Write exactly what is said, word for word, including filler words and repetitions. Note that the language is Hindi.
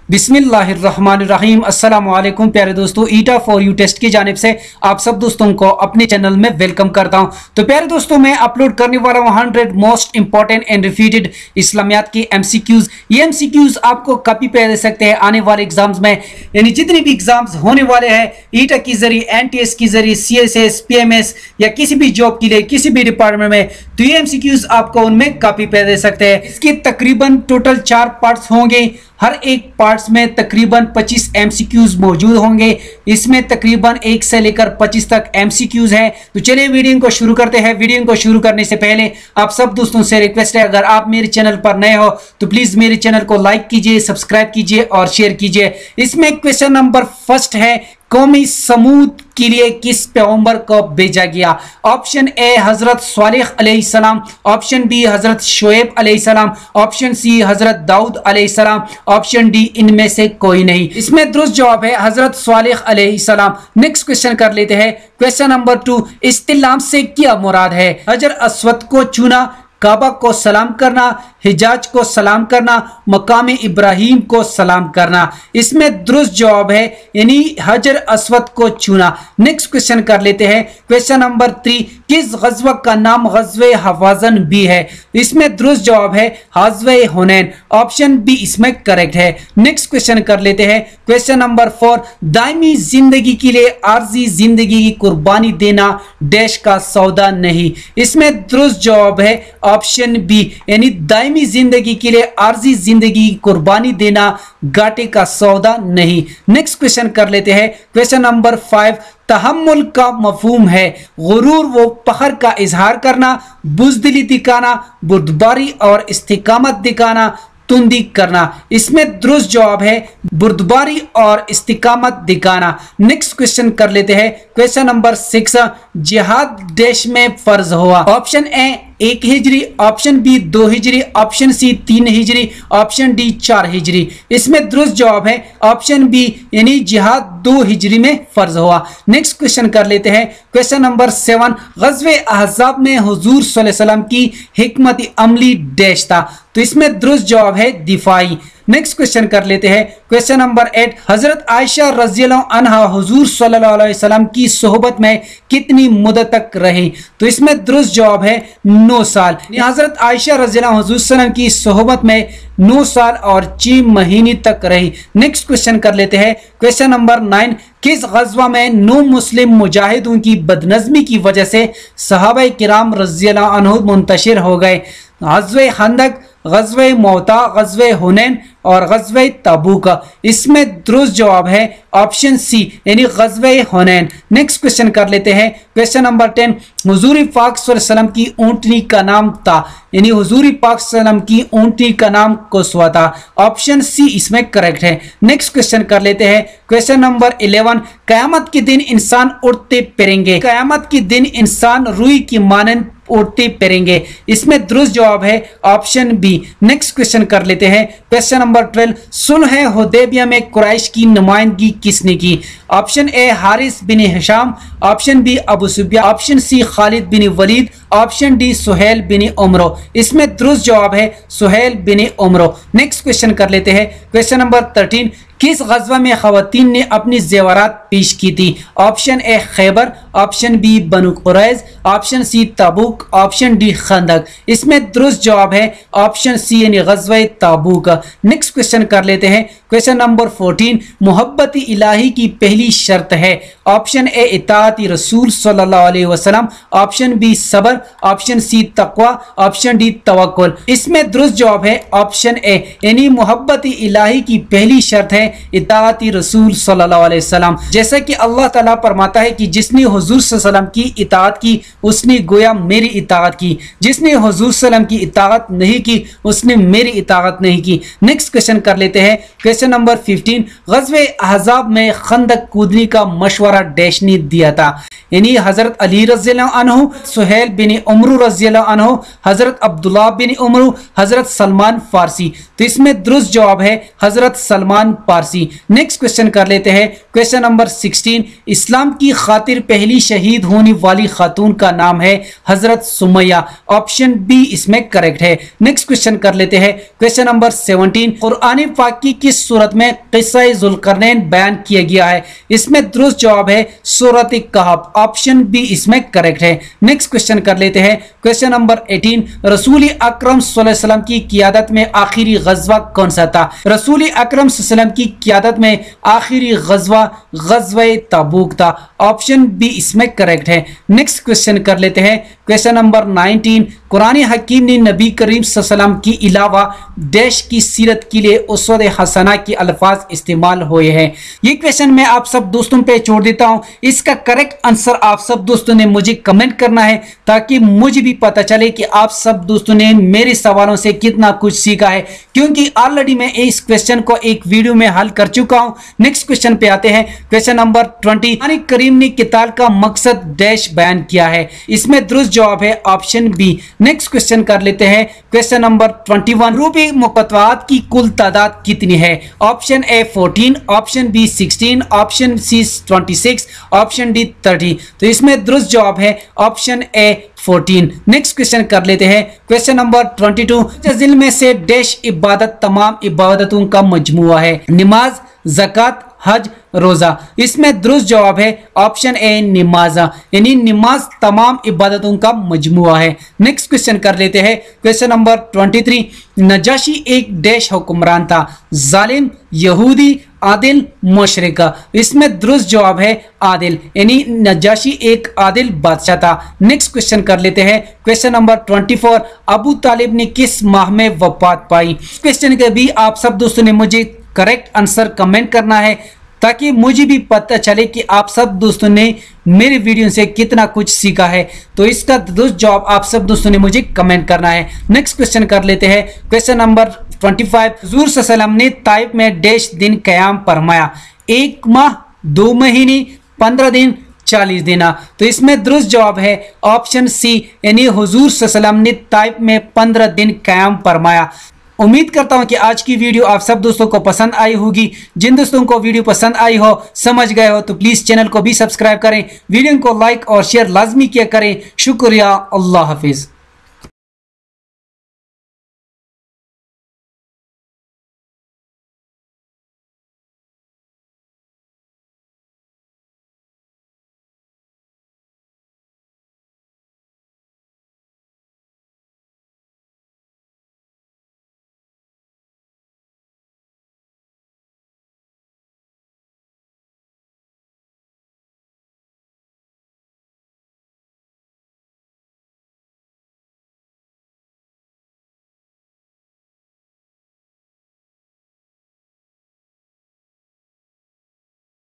बिस्मिल्लाहिर्रहमानिर्रहीम। अस्सलाम वालेकुम प्यारे दोस्तों, ईटा फॉर यू टेस्ट की जानिब से आप सब दोस्तों को अपने चैनल में वेलकम करता हूं। तो प्यारे दोस्तों, मैं अपलोड करने वाला हूं hundred most important and repeated इस्लामियात की एमसीक्यूज। ये एमसीक्यूज आपको कॉपी पे दे सकते हैं आने वाले एग्जाम्स में, यानी जितने भी एग्जाम्स होने वाले हैं ईटा के जरिए, एनटीएस के जरिए, सीएसएस, पीएमएस या किसी भी जॉब के लिए किसी भी डिपार्टमेंट में, तो ये एमसीक्यूज आपको उनमें कॉपी पे दे सकते हैं। इसके तकरीबन टोटल चार पार्ट्स होंगे, हर एक पार्ट्स में तकरीबन पच्चीस एमसीक्यूज मौजूद होंगे। इसमें तकरीबन एक से लेकर पच्चीस तक एमसीक्यूज हैं। तो चलिए वीडियो को शुरू करते हैं। वीडियो को शुरू करने से पहले आप सब दोस्तों से रिक्वेस्ट है, अगर आप मेरे चैनल पर नए हो तो प्लीज मेरे चैनल को लाइक कीजिए, सब्सक्राइब कीजिए और शेयर कीजिए। इसमें क्वेश्चन नंबर फर्स्ट है, कौमी समूद के लिए किस पैगंबर को भेजा गया? ऑप्शन ए हजरत स्वालिह अलैहिस्सलाम, ऑप्शन बी हजरत शोएब अलैहिस्सलाम, ऑप्शन सी हजरत दाऊद अलैहिस्सलाम, ऑप्शन डी इनमें से कोई नहीं। इसमें दुरुस्त जवाब है हजरत स्वालिह अलैहिस्सलाम। नेक्स्ट क्वेश्चन कर लेते हैं। क्वेश्चन नंबर टू, इस्तिलाम से क्या मुराद है? हजर अस्वद को चुना, काबा को सलाम करना, हिजाज को सलाम करना, मकाम इब्राहिम को सलाम करना। इसमें दुरुस्त जवाब है यानी हजर अस्वद को चुना। नेक्स्ट क्वेश्चन कर लेते हैं। क्वेश्चन नंबर थ्री, किस गज़वा का नाम गज़वे हवाज़न भी है? इसमें दुरुस्त जवाब है गज़वे हुनैन, ऑप्शन बी इसमें करेक्ट है। नेक्स्ट क्वेश्चन कर लेते हैं। क्वेश्चन नंबर फोर, दायमी जिंदगी के लिए आर्जी जिंदगी की कुर्बानी देना डैश का सौदा नहीं। इसमें दुरुस्त जवाब है ऑप्शन बी यानी दायमी जिंदगी के लिए आर्जी जिंदगी की कुर्बानी देना घाटे का सौदा नहीं। नेक्स्ट क्वेश्चन कर लेते हैं। क्वेश्चन नंबर फाइव, तहम्मुल का मफहूम है गुरूर व फखर का इजहार करना, बुज़दिली दिखाना, बुर्दबारी और इस्तिकामत दिखाना, तुंदी करना। इसमें दुरुस्त जवाब है बुर्दबारी और इस्तिकामत दिखाना। नेक्स्ट क्वेश्चन कर लेते हैं। क्वेश्चन नंबर सिक्स, जिहाद देश में फर्ज हुआ? ऑप्शन ए एक हिजरी, ऑप्शन बी दो हिजरी, ऑप्शन सी तीन हिजरी, ऑप्शन डी चार हिजरी। इसमें दुरुस्त जवाब है ऑप्शन बी यानी जिहाद दो हिजरी में फर्ज हुआ। नेक्स्ट क्वेश्चन कर लेते हैं। क्वेश्चन नंबर सेवन, गज़वे अहज़ाब में हुजूर सल्लल्लाहु अलैहि वसल्लम की हिकमत अमली डैश था? तो इसमें दुरुस्त जवाब है दिफाई। नेक्स्ट क्वेश्चन कर लेते हैं। क्वेश्चन नंबर एट, हजरत आयशा रज़ियल्लाहु अन्हा हुजूर सल्लल्लाहु अलैहि वसल्लम की सोहबत में कितनी मुद्दत तक रही? तो इसमें दुरुस्त जवाब है नौ साल। हजरत आयशा रज़ियल्लाहु अन्हा हुजूर सल्लल्लाहु अलैहि वसल्लम की सोहबत में नौ साल और छह महीने तक रही। नेक्स्ट क्वेश्चन कर लेते हैं। क्वेश्चन नंबर नाइन, किस गज़वा में नौ मुस्लिम मुजाहिदों की बदनज़मी की वजह से सहाबा किराम रज़ियल्लाहु अन्हुम मुंतशिर हो गए? गज़वे खंदक, गज़वे मौता, गज़वे हुनैन और गज़वे तबूक। इसमें दुरुस्त जवाब है ऑप्शन सी यानी गज़वे हुनैन। नेक्स्ट क्वेश्चन कर लेते हैं। क्वेश्चन नंबर टेन, हुजूर पाक सल्लल्लाहु अलैहि वसल्लम की ऊँटनी का नाम था यानी हुजूर पाक सल्लल्लाहु अलैहि वसल्लम की ऊँटनी का नाम कुस्वा था, ऑप्शन सी इसमें करेक्ट है। नेक्स्ट क्वेश्चन कर लेते हैं। क्वेश्चन नंबर इलेवन, क़यामत के दिन इंसान उड़ते फिरेंगे? क़यामत के दिन इंसान रुई की मानंद उड़ते फिरेंगे। इसमें दुरुस्त जवाब है ऑप्शन बी। नेक्स्ट क्वेश्चन कर लेते हैं। क्वेश्चन नंबर ट्वेल्व, सुलह हुदैबिया में कुरैश की नुमाइंदगी किसने की? Option A Haris bin Hisham, option B Abu Sufyan, option C Khalid bin Walid, option D Suhail bin Amr. इसमें दुरुस्त जवाब है Suhail bin Amr. Next question कर लेते हैं। क्वेश्चन नंबर थर्टीन, किस गज़वा में खवातीन ने अपनी जेवरात पेश की थी? Option A Khaibar, option B Banu Qurayza, option C Tabuk, option D Khandaq. इसमें दुरुस्त जवाब है ऑप्शन सी यानी गज़वा तबूक। नेक्स्ट क्वेश्चन कर लेते हैं। क्वेश्चन नंबर फोर्टीन, मोहब्बत इलाही की पहली शर्त है? ऑप्शन ए इताअत रसूल सल्लल्लाहु अलैहि वसल्लम, ऑप्शन बी सब्र, ऑप्शन सी तक़वा, ऑप्शन डी तवक्कुल। इसमें दुरुस्त जवाब है ऑप्शन ए यानी मोहब्बत इलाही की पहली शर्त है इताअत रसूल सल्लल्लाहु अलैहि वसल्लम। जैसा कि अल्लाह ताला फरमाता है कि जिसने हुजूर सल्लल्लाहु अलैहि वसल्लम की इताअत की उसने गोया मेरी इताअत की, जिसने हुजूर सल्लल्लाहु अलैहि वसल्लम की इताअत नहीं की उसने मेरी इताअत नहीं की। नेक्स्ट क्वेश्चन कर लेते हैं। क्वेश्चन नंबर फिफ्टीन, गज़वे अहज़ाब में खंदक कूदने का मशवरा डैश ने दिया था? यानी हजरत अली रज़ियल्लाहु अन्हु, सुहेल बिन उमर रज़ियल्लाहु अन्हु, हजरत अब्दुल्लाह बिन उमर, हजरत सलमान फारसी। तो इसमें दुरुस्त जवाब है हजरत सलमान पारसी। नेक्स्ट क्वेश्चन कर लेते हैं, क्वेश्चन नंबर सिक्सटीन, इस्लाम की खातिर पहली शहीद होने वाली खातून का नाम है हजरत सुमैया। ऑप्शन बी इसमें करेक्ट है। नेक्स्ट क्वेश्चन कर लेते हैं, क्वेश्चन नंबर सेवनटीन, कुरान पाक की किस सूरत में किस्सा जुल्करनैन बयान किया गया है? इसमें दुरुस्त जवाब है सूरत कहफ। ऑप्शन बी इसमें करेक्ट है। नेक्स्ट क्वेश्चन कर लेते हैं, क्वेश्चन नंबर एटीन, रसूल अकरम सल्लल्लाहु अलैहि वसल्लम की क़ियादत में आखिरी गज़वा कौन सा था? रसूल अकरम सल्लल्लाहु अलैहि वसल्लम की क़ियादत में आखिरी गज़वा गज़वा तबूक था। ऑप्शन बी इसमें करेक्ट है। नेक्स्ट क्वेश्चन कर लेते हैं, क्वेश्चन नंबर नाइनटीन, कुरान हकीम ने नबी करीम सल्लल्लाहु अलैहि वसल्लम की अलावा देश की सीरत के लिए उसवत हसना के अल्फाज इस्तेमाल हुए हैं। ये क्वेश्चन मैं आप सब दोस्तों पे छोड़ देता हूं। इसका करेक्ट आंसर आप सब दोस्तों ने मुझे कमेंट करना है ताकि मुझे भी पता चले कि आप सब दोस्तों ने मेरे सवालों से कितना कुछ सीखा है, क्योंकि ऑलरेडी मैं इस क्वेश्चन को एक वीडियो में हल कर चुका हूं। नेक्स्ट क्वेश्चन पे आते हैं, क्वेश्चन नंबर ट्वेंटी, कुरान करीम ने किताल का मकसद डैश बयान किया है? इसमें दुरुस्त जवाब है ऑप्शन बी। नेक्स्ट क्वेश्चन कर लेते हैं, क्वेश्चन नंबर ट्वेंटी वन, रूबी मुकत्तआत की कुल तादाद कितनी है? Option A fourteen, option B sixteen, option C twenty six, option D thirty. तो इसमें दुरुस्त जवाब है option A fourteen. Next question कर लेते हैं, क्वेश्चन नंबर ट्वेंटी टू, जिल में से डैश इबादत तमाम इबादतों का मजमुआ है? नमाज, ज़कात, हज, रोजा। इसमें दुरुस्त जवाब है ऑप्शन ए नमाजा, यानी नमाज तमाम इबादतों का मजमुआ है। नेक्स्ट क्वेश्चन कर लेते हैं, क्वेश्चन नंबर ट्वेंटी थ्री, नजाशी एक डैश हुक्मरान था? जालिम, यहूदी, आदिल, मुशरिका। इसमें दुरुस्त जवाब है आदिल, यानी नजाशी एक आदिल बादशाह था। नेक्स्ट क्वेश्चन कर लेते हैं, क्वेश्चन नंबर ट्वेंटी फोर, अबू तालिब ने किस माह में वफात पाई? इस क्वेश्चन के भी आप सब दोस्तों ने मुझे करेक्ट आंसर कमेंट करना है ताकि मुझे भी पता चले कि आप सब दोस्तों ने मेरे वीडियो से कितना कुछ सीखा है। तो इसका दुरुस्त जवाब आप सब दोस्तों ने मुझे कमेंट करना है। नेक्स्ट क्वेश्चन कर लेते हैं, क्वेश्चन नंबर ट्वेंटी फाइव, हुजूर सल्लल्लाहु अलैहि वसल्लम ने ताइफ में डैश दिन क़याम फरमाया? एक माह, दो महीने, पंद्रह दिन, चालीस दिन। तो इसमें दुरुस्त जवाब है ऑप्शन सी, यानी हुजूर सल्लल्लाहु अलैहि वसल्लम ने ताइफ में पंद्रह दिन क़याम फरमाया। उम्मीद करता हूं कि आज की वीडियो आप सब दोस्तों को पसंद आई होगी। जिन दोस्तों को वीडियो पसंद आई हो, समझ गए हो, तो प्लीज चैनल को भी सब्सक्राइब करें, वीडियो को लाइक और शेयर लाजमी किया करें। शुक्रिया, अल्लाह हाफिज।